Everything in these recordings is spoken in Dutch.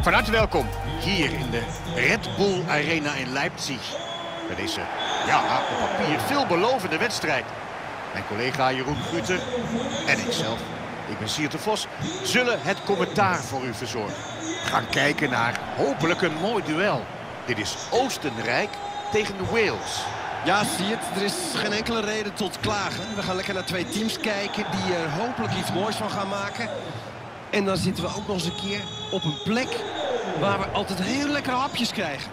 Van harte welkom hier in de Red Bull Arena in Leipzig. Bij deze, ja, op papier veelbelovende wedstrijd. Mijn collega Jeroen Gruter en ikzelf, ik ben Siert de Vos, zullen het commentaar voor u verzorgen. We gaan kijken naar hopelijk een mooi duel. Dit is Oostenrijk tegen Wales. Ja, Siert, er is geen enkele reden tot klagen. We gaan lekker naar twee teams kijken die er hopelijk iets moois van gaan maken. En dan zitten we ook nog eens een keer op een plek waar we altijd heel lekkere hapjes krijgen.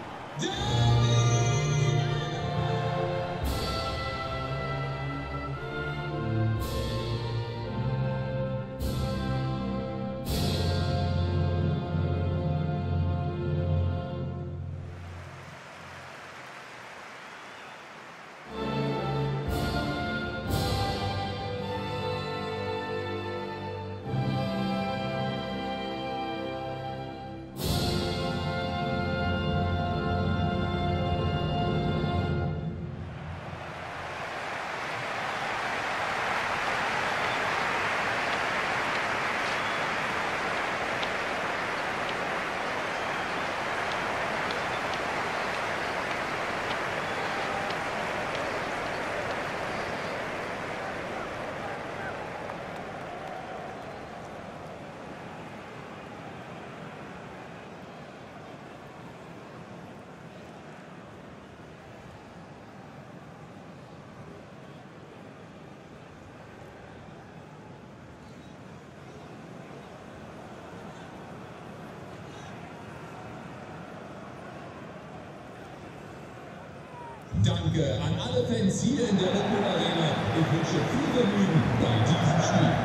Danke an alle Fans hier in der Red Bull Arena. Ich wünsche viel Vergnügen bei diesem Spiel.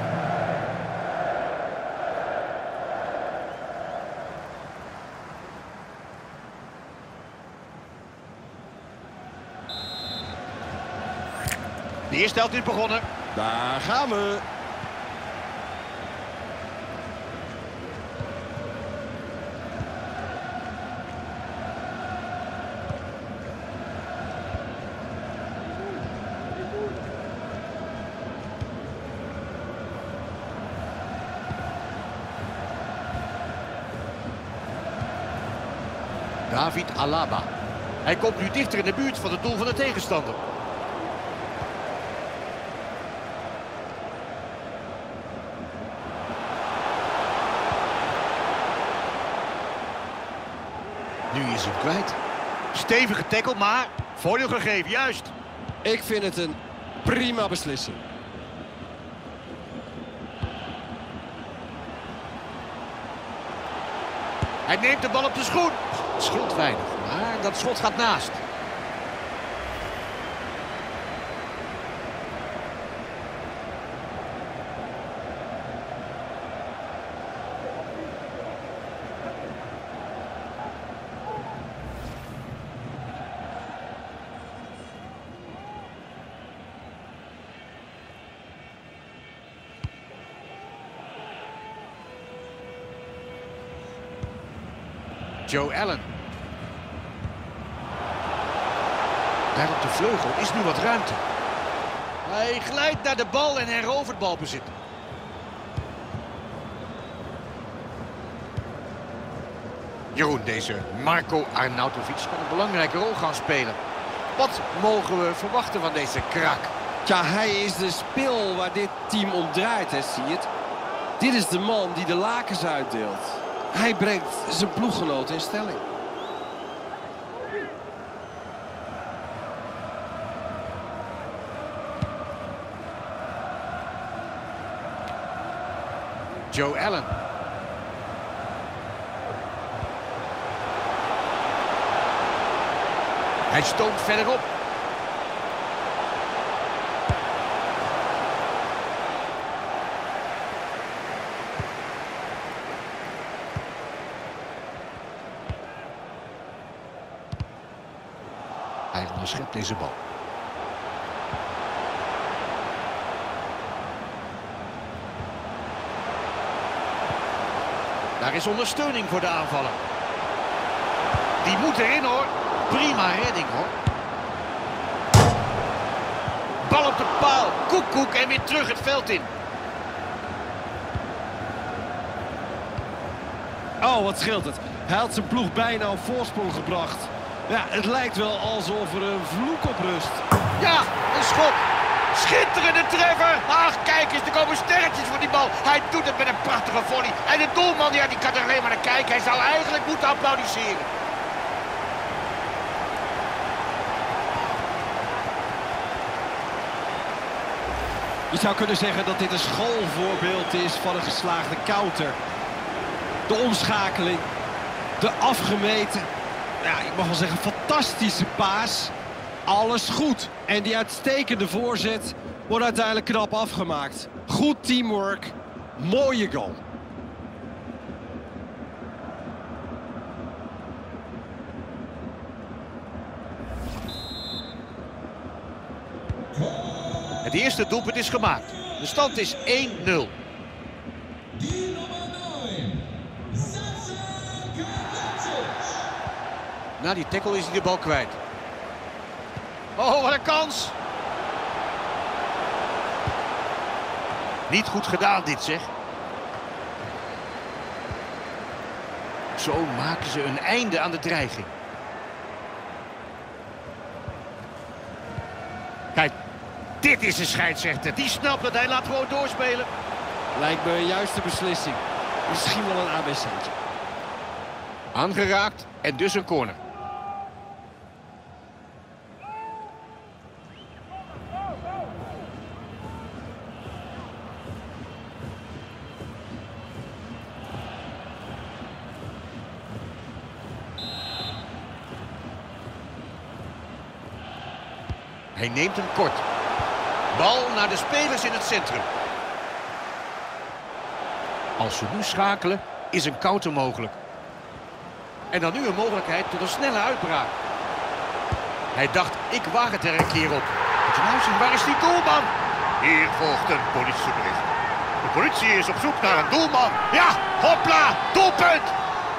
De eerste helft is begonnen. Daar gaan we. David Alaba. Hij komt nu dichter in de buurt van het doel van de tegenstander. Nu is hij kwijt. Stevige tackle, maar voordeel gegeven, juist. Ik vind het een prima beslissing. Hij neemt de bal op de schoen. Het scheelt weinig, maar dat schot gaat naast. Joe Allen. Daar op de vleugel is nu wat ruimte. Hij glijdt naar de bal en herovert balbezit. Jeroen, deze Marko Arnautovic kan een belangrijke rol gaan spelen. Wat mogen we verwachten van deze krak? Ja, hij is de spil waar dit team om draait, hè, zie je het? Dit is de man die de lakens uitdeelt. Hij brengt zijn ploeggenoot in stelling. Joe Allen. Hij stoomt verderop. Hij onderschept deze bal. Daar is ondersteuning voor de aanvaller. Die moet erin, hoor. Prima redding, hoor. Bal op de paal. Koek en weer terug het veld in. Oh, wat scheelt het. Hij had zijn ploeg bijna op voorsprong gebracht. Ja, het lijkt wel alsof er een vloek op rust. Ja, een schot. Schitterende treffer. Ach, kijk eens, er komen sterretjes voor die bal. Hij doet het met een prachtige volley. En de doelman, ja, die kan er alleen maar naar kijken. Hij zou eigenlijk moeten applaudisseren. Je zou kunnen zeggen dat dit een schoolvoorbeeld is van een geslaagde counter. De omschakeling, de afgemeten, ja, ik mag wel zeggen fantastische paas. Alles goed. En die uitstekende voorzet wordt uiteindelijk knap afgemaakt. Goed teamwork, mooie goal. Het eerste doelpunt is gemaakt. De stand is 1-0. Die nummer 9, Sasa Kalajdzic. Na die tackle is hij de bal kwijt. Oh, wat een kans! Niet goed gedaan dit, zeg. Zo maken ze een einde aan de dreiging. Kijk, dit is een scheidsrechter. Die snapt dat, hij laat gewoon doorspelen. Lijkt me een juiste beslissing. Misschien wel een ABC'tje. Aangeraakt en dus een corner. Hij neemt hem kort. Bal naar de spelers in het centrum. Als ze nu schakelen, is een counter mogelijk. En dan nu een mogelijkheid tot een snelle uitbraak. Hij dacht, ik waag het er een keer op. Moet je nou zien, waar is die doelman? Hier volgt een politiebericht. De politie is op zoek naar een doelman. Ja, hopla, doelpunt!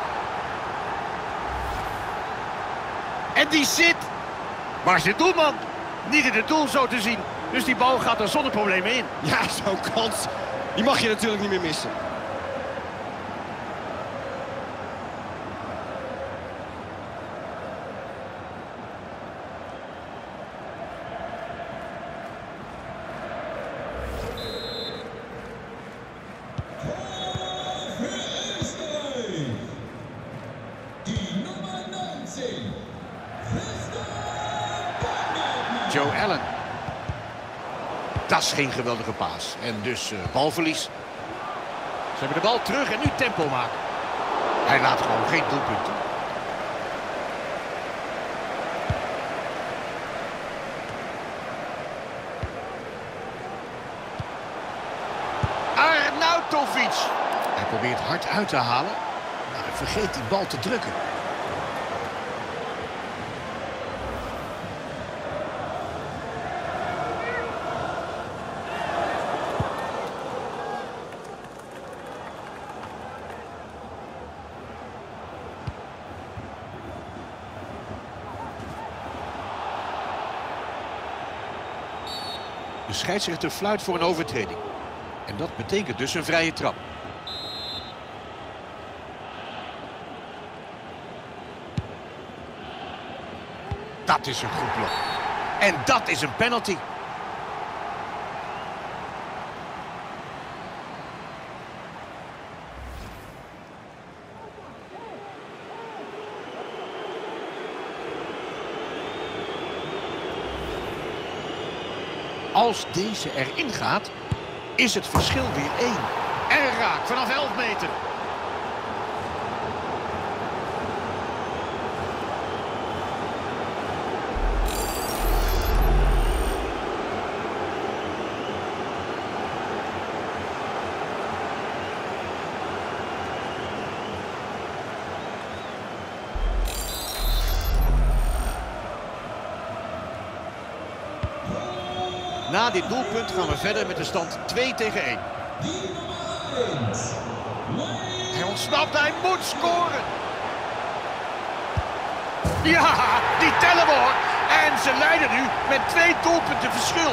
En die zit. Waar is de doelman? Niet in het doel zo te zien. Dus die bal gaat er zonder problemen in. Ja, zo'n kans, die mag je natuurlijk niet meer missen. Die nummer 19, Christoph Baumgartner. Joe Allen. Dat is geen geweldige paas. En dus balverlies. Ze hebben de bal terug en nu tempo maken. Hij laat gewoon geen doelpunt toe. Arnautovic. Hij probeert hard uit te halen. Maar hij vergeet die bal te drukken. De scheidsrechter fluit voor een overtreding. En dat betekent dus een vrije trap. Dat is een goed blok. En dat is een penalty. Als deze erin gaat, is het verschil weer 1. En raak vanaf 11 meter. Na dit doelpunt gaan we verder met de stand 2-1. Die nummer 1, Hij ontsnapt, hij moet scoren. Ja, die tellen we hoor. En ze leiden nu met 2 doelpunten verschil.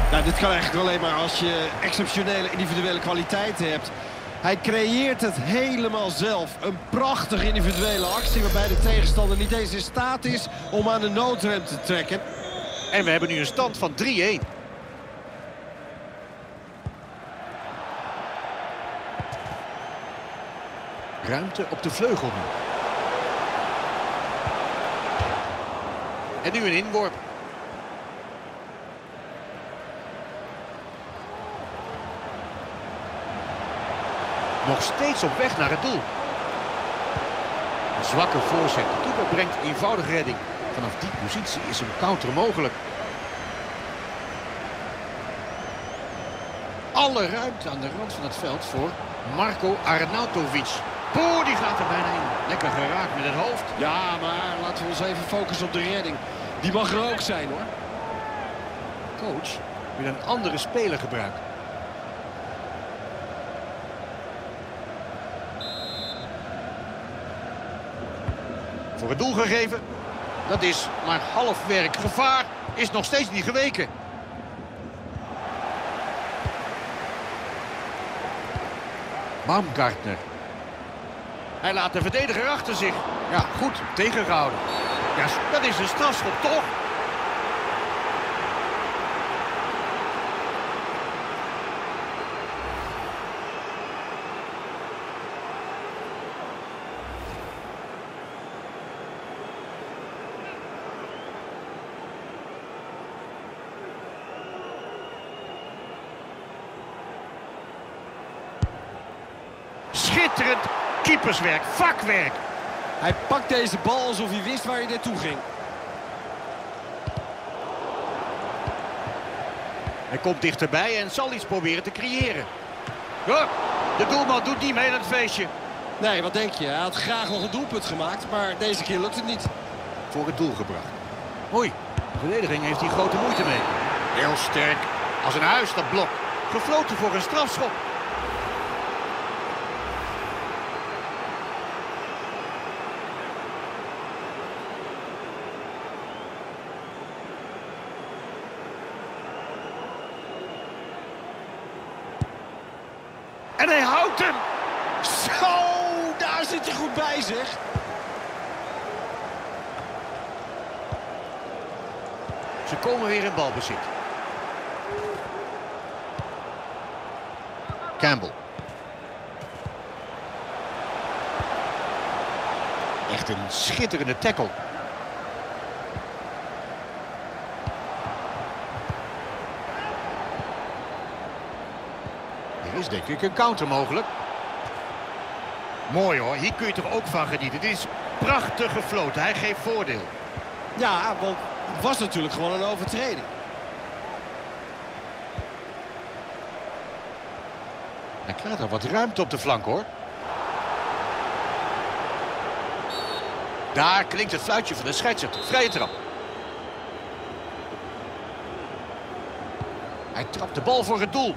Nou, dit kan eigenlijk alleen maar als je exceptionele individuele kwaliteiten hebt. Hij creëert het helemaal zelf. Een prachtige individuele actie waarbij de tegenstander niet eens in staat is om aan de noodrem te trekken. En we hebben nu een stand van 3-1. Ruimte op de vleugel nu. En nu een inworp. Nog steeds op weg naar het doel. Een zwakke voorzet. De keeper brengt eenvoudige redding. Vanaf die positie is een counter mogelijk. Alle ruimte aan de rand van het veld voor Marko Arnautovic. Poeh, die gaat er bijna in. Lekker geraakt met het hoofd. Ja, maar laten we ons even focussen op de redding. Die mag er ook zijn, hoor. Coach wil een andere speler gebruiken. Voor het doel gegeven. Dat is maar half werk. Gevaar is nog steeds niet geweken. Baumgartner. Hij laat de verdediger achter zich. Ja, goed tegengehouden. Ja, dat is een strafschop, toch? Schitterend keeperswerk, vakwerk. Hij pakt deze bal alsof hij wist waar hij naartoe ging. Hij komt dichterbij en zal iets proberen te creëren. Ja, de doelman doet niet mee aan het feestje. Nee, wat denk je? Hij had graag nog een doelpunt gemaakt, maar deze keer lukt het niet. Voor het doel gebracht. Oei, de verdediging heeft hier grote moeite mee. Heel sterk. Als een huis, dat blok. Gefloten voor een strafschop. En hij houdt hem. Zo, daar zit hij goed bij, zeg. Ze komen weer in balbezit. Campbell. Echt een schitterende tackle. Er is denk ik een counter mogelijk. Mooi hoor, hier kun je toch ook van genieten. Dit is prachtig gefloten, hij geeft voordeel. Ja, want het was natuurlijk gewoon een overtreding. Hij krijgt er wat ruimte op de flank hoor. Daar klinkt het fluitje van de scheidsrechter. Vrije trap. Hij trapt de bal voor het doel.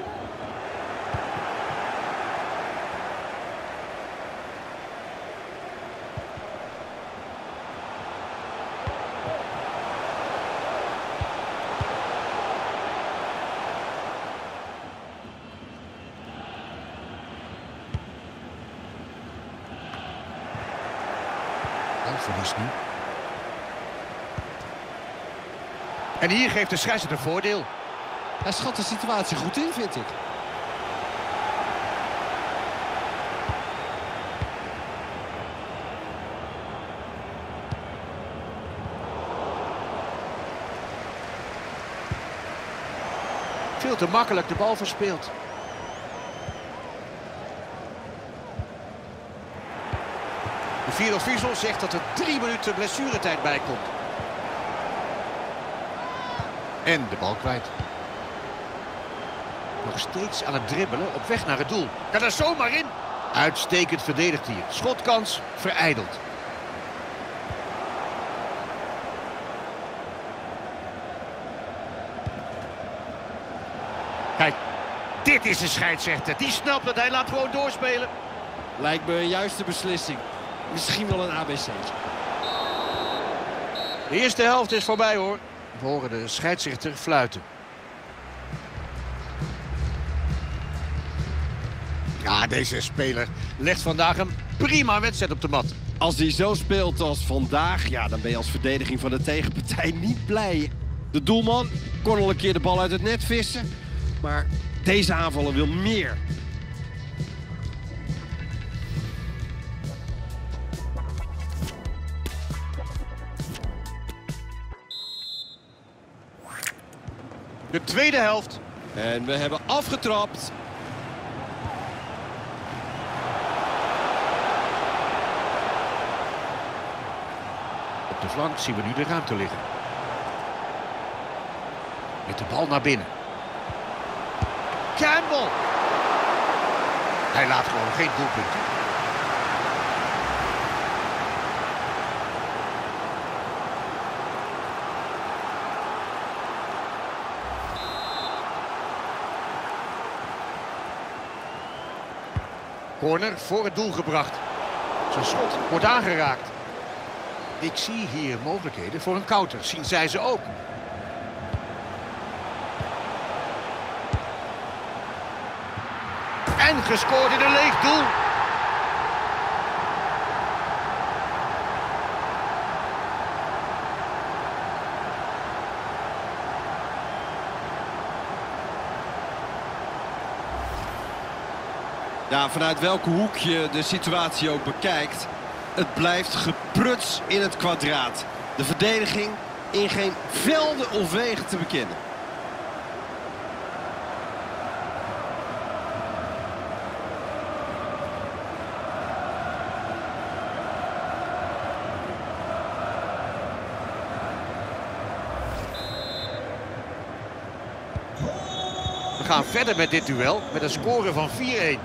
Verlies nu. En hier geeft de scheidsrechter voordeel. Hij schat de situatie goed in, vind ik. Veel te makkelijk de bal verspeeld. De vierde official zegt dat er 3 minuten blessuretijd bij komt. En de bal kwijt. Nog steeds aan het dribbelen op weg naar het doel. Kan er zomaar in. Uitstekend verdedigd hier. Schotkans verijdeld. Kijk, dit is de scheidsrechter. Die snapt dat, hij laat gewoon doorspelen. Lijkt me een juiste beslissing. Misschien wel een ABC. De eerste helft is voorbij hoor. We horen de scheidsrechter fluiten. Ja, deze speler legt vandaag een prima wedstrijd op de mat. Als hij zo speelt als vandaag, ja, dan ben je als verdediging van de tegenpartij niet blij. De doelman kon al een keer de bal uit het net vissen. Maar deze aanvaller wil meer. De tweede helft. En we hebben afgetrapt. Op de flank zien we nu de ruimte liggen. Met de bal naar binnen. Campbell. Hij laat gewoon geen doelpunt toe. Corner voor het doel gebracht. Zijn schot wordt aangeraakt. Ik zie hier mogelijkheden voor een counter. Zien zij ze ook. En gescoord in een leeg doel. Ja, vanuit welke hoek je de situatie ook bekijkt, het blijft gepruts in het kwadraat. De verdediging in geen velden of wegen te bekennen. We gaan verder met dit duel met een score van 4-1.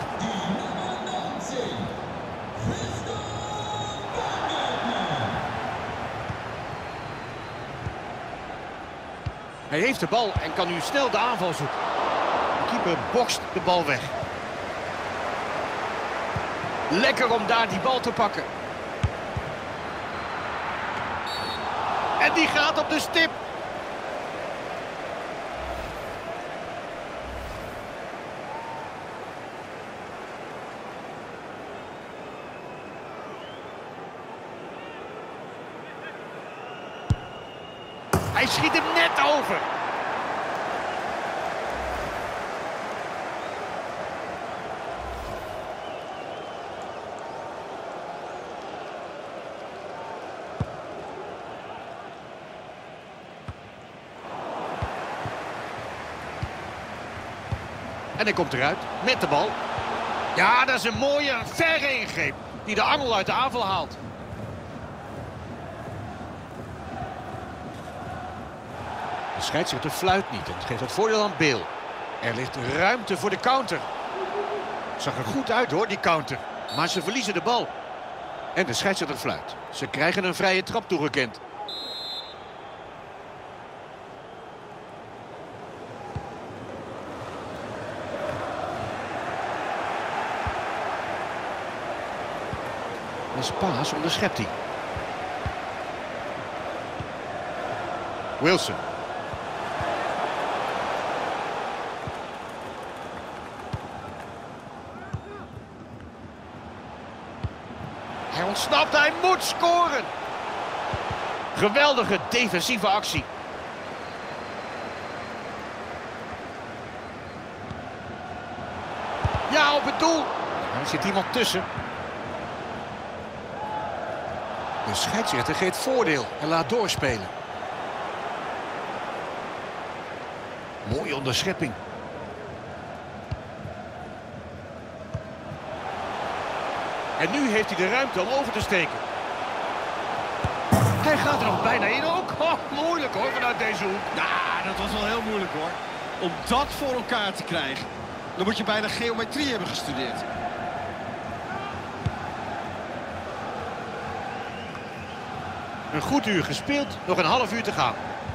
Hij heeft de bal en kan nu snel de aanval zoeken. De keeper bokst de bal weg. Lekker om daar die bal te pakken. En die gaat op de stip. Hij schiet hem net over. En hij komt eruit met de bal. Ja, dat is een mooie, verre ingreep die de angel uit de aanval haalt. De scheidsrechter fluit niet en geeft het voordeel aan Beel. Er ligt ruimte voor de counter. Zag er goed uit hoor, die counter. Maar ze verliezen de bal. En de scheidsrechter fluit. Ze krijgen een vrije trap toegekend. En Spaas onderschept hij. Wilson. Hij ontsnapt, hij moet scoren. Geweldige defensieve actie. Ja, op het doel. Er zit iemand tussen. De scheidsrechter geeft voordeel en laat doorspelen. Mooie onderschepping. En nu heeft hij de ruimte om over te steken. Hij gaat er nog bijna in ook. Oh, moeilijk hoor, vanuit deze hoek. Ja, dat was wel heel moeilijk hoor. Om dat voor elkaar te krijgen, dan moet je bijna geometrie hebben gestudeerd. Een goed uur gespeeld, nog een half uur te gaan.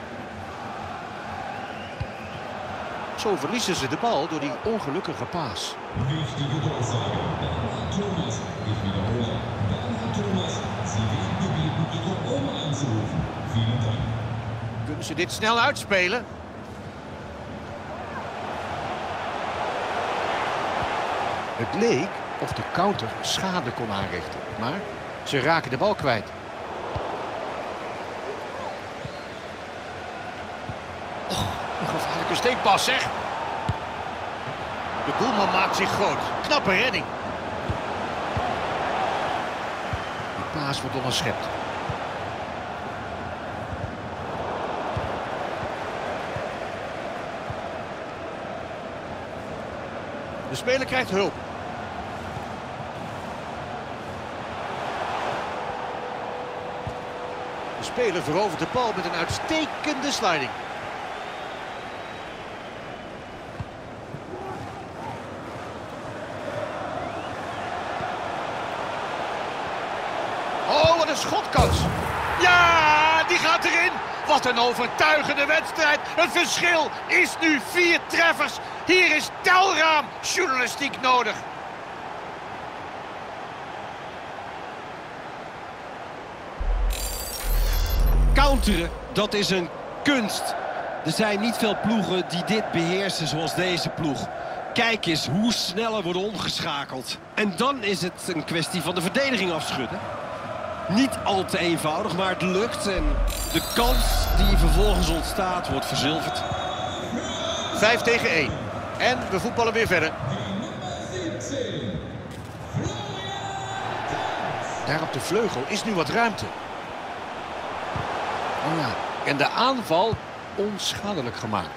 Zo verliezen ze de bal door die ongelukkige paas. Wichtige Durchsage. Bernhard Thomas. Ich wiederhole. Bernhard Thomas. Sie werden gebeten, Ihre Oma anzurufen. Vielen Dank. Kunnen ze dit snel uitspelen? Het leek of de counter schade kon aanrichten. Maar ze raken de bal kwijt. Oh, een gevaarlijke steekpas, zeg. De doelman maakt zich groot. Knappe redding. Die paas wordt onderschept. De speler krijgt hulp. De speler verovert de bal met een uitstekende sliding. Oh, wat een schotkans. Ja, die gaat erin. Wat een overtuigende wedstrijd. Het verschil is nu 4 treffers. Hier is telraam journalistiek nodig. Counteren, dat is een kunst. Er zijn niet veel ploegen die dit beheersen zoals deze ploeg. Kijk eens hoe snel er wordt omgeschakeld. En dan is het een kwestie van de verdediging afschudden. Niet al te eenvoudig, maar het lukt. En de kans die vervolgens ontstaat wordt verzilverd. 5 tegen 1. En we voetballen weer verder. Daar op de vleugel is nu wat ruimte. Oh ja, en de aanval onschadelijk gemaakt.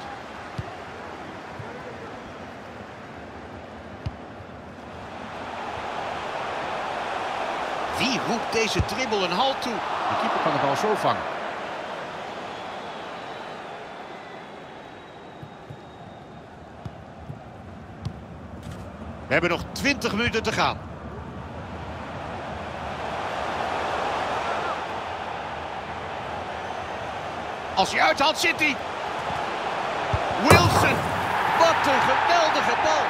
Wie roept deze dribbel een halt toe? De keeper kan de bal zo vangen. We hebben nog 20 minuten te gaan. Als hij uithaalt, zit hij. Wilson. Wat een geweldige bal.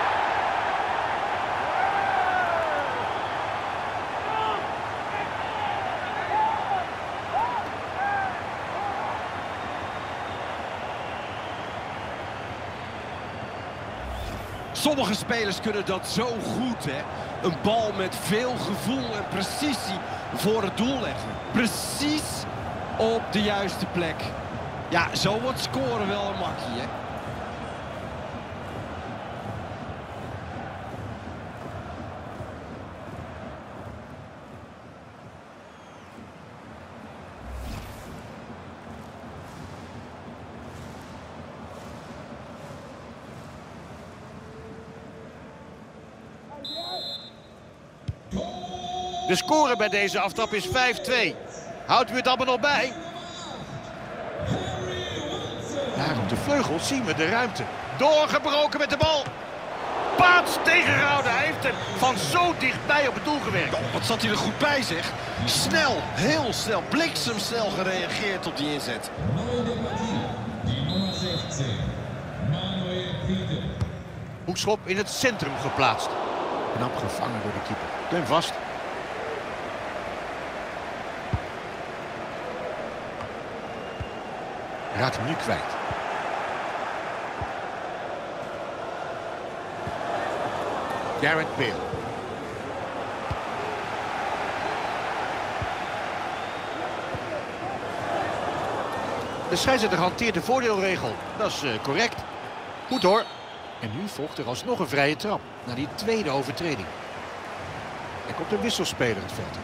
Sommige spelers kunnen dat zo goed, hè. Een bal met veel gevoel en precisie voor het doel leggen. Precies op de juiste plek. Ja, zo wordt scoren wel een makkie, hè. De score bij deze aftrap is 5-2. Houdt u het allemaal nog bij? Daar op de vleugel zien we de ruimte. Doorgebroken met de bal. Paats tegengehouden. Hij heeft hem van zo dichtbij op het doel gewerkt. Oh, wat zat hij er goed bij, zeg. Snel, heel snel, bliksemsnel gereageerd op die inzet. Die nummer 16, Manuel Friede. Hoekschop in het centrum geplaatst. Knap gevangen door de keeper. Klem vast. Raakt hem nu kwijt. Gareth Bale. De scheidsrechter hanteert de voordeelregel. Dat is correct. Goed hoor. En nu volgt er alsnog een vrije trap. Na die tweede overtreding. Er komt een wisselspeler het veld in.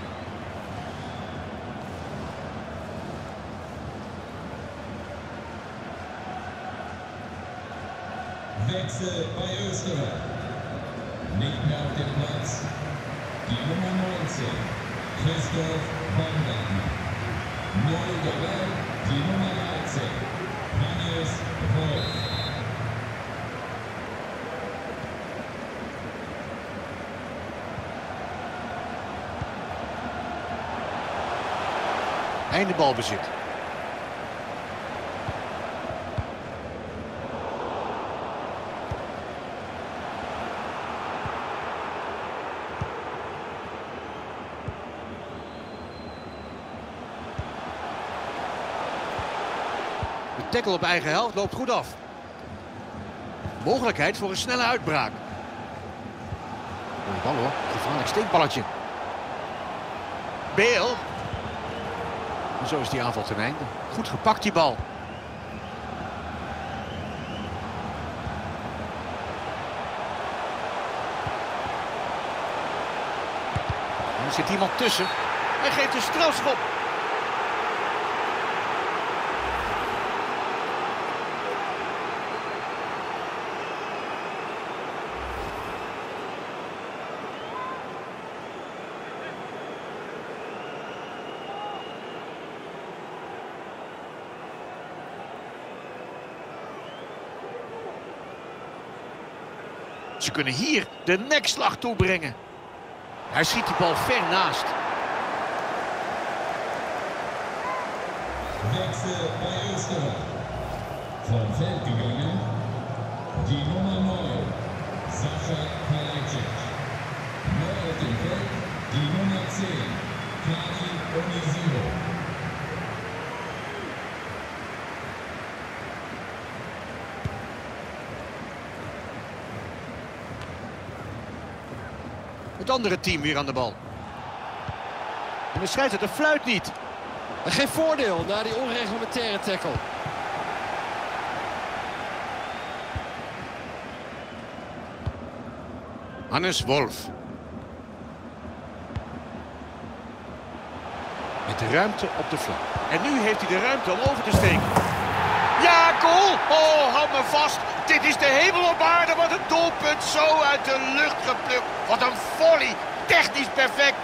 Wechsel bei Österreich. Nicht mehr auf dem Platz. Die Nummer 19, Christoph Baumgartner. Neu dabei, die Nummer 13, Hannes Wolf. Einde balbezit. De tackle op eigen helft loopt goed af. Mogelijkheid voor een snelle uitbraak. Mooie bal hoor, gevaarlijk steekballetje. Bale. En zo is die aanval ten einde. Goed gepakt die bal. Er zit iemand tussen. Hij geeft een strafschop. Ze kunnen hier de nekslag toebrengen. Hij schiet die bal ver naast. Wechsel bei Österreich. Vom Feld gegangen, die Nummer 9, Sascha Kalajdzic. Neu auf dem Feld, die Nummer 10, Kari Onisivo. Het andere team weer aan de bal. En de scheidsrechter fluit niet. En geen voordeel na die onreglementaire tackle. Hannes Wolf. Met de ruimte op de flank. En nu heeft hij de ruimte om over te steken. Ja, goal! Oh, hou me vast. Dit is de hemel op aarde. Wat een doelpunt. Zo uit de lucht geplukt. Wat een volley. Technisch perfect.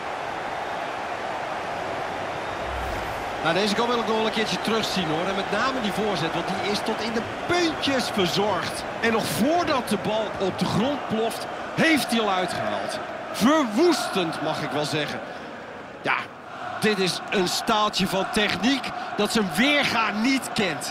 Nou, deze kan wil ik nog wel een keertje terugzien hoor. En met name die voorzet, want die is tot in de puntjes verzorgd. En nog voordat de bal op de grond ploft, heeft hij al uitgehaald. Verwoestend mag ik wel zeggen. Ja, dit is een staaltje van techniek dat zijn weerga niet kent.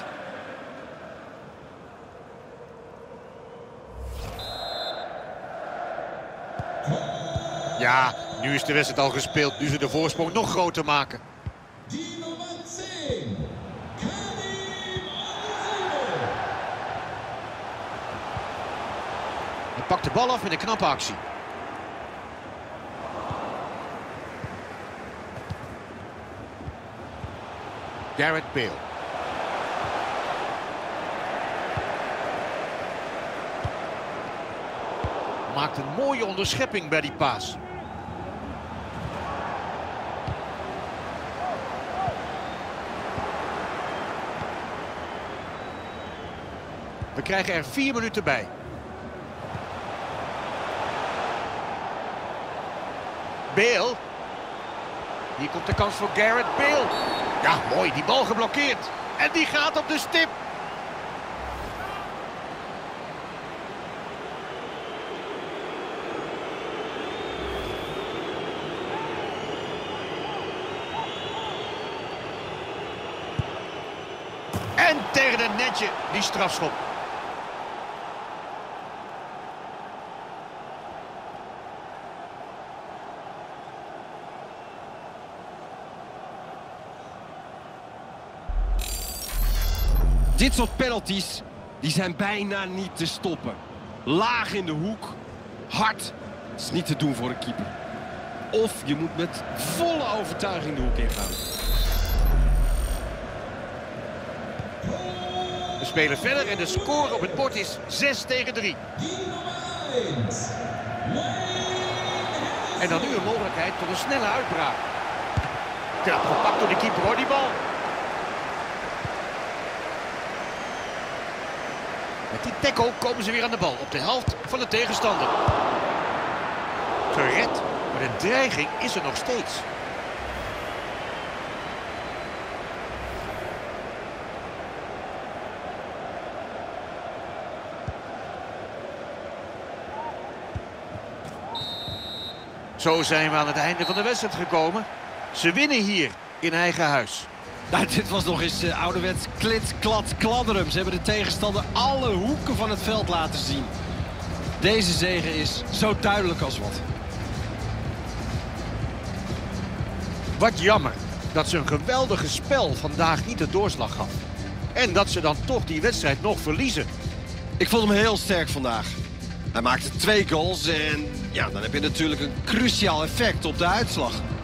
Ja, nu is de wedstrijd al gespeeld. Nu ze de voorsprong nog groter maken. Die Nummer 10, Kari Onisivo. Hij pakt de bal af met een knappe actie. Gareth Bale. Maakt een mooie onderschepping bij die paas. We krijgen er 4 minuten bij. Bale. Hier komt de kans voor Gareth Bale. Ja, mooi, die bal geblokkeerd. En die gaat op de stip. En tegen het netje die strafschop. Dit soort penalties, die zijn bijna niet te stoppen. Laag in de hoek, hard, dat is niet te doen voor een keeper. Of je moet met volle overtuiging de hoek ingaan. We spelen verder en de score op het bord is 6-3. Die Nummer 1, En dan nu een mogelijkheid tot een snelle uitbraak. Knap gepakt door de keeper hoor, die bal. Met die tackle komen ze weer aan de bal op de helft van de tegenstander. Gered, maar de dreiging is er nog steeds. Zo zijn we aan het einde van de wedstrijd gekomen. Ze winnen hier in eigen huis. Nou, dit was nog eens ouderwets klits, klats, kladderum. Ze hebben de tegenstander alle hoeken van het veld laten zien. Deze zege is zo duidelijk als wat. Wat jammer dat ze een geweldige spel vandaag niet de doorslag gaf. En dat ze dan toch die wedstrijd nog verliezen. Ik vond hem heel sterk vandaag. Hij maakte 2 goals en Ja, dan heb je natuurlijk een cruciaal effect op de uitslag.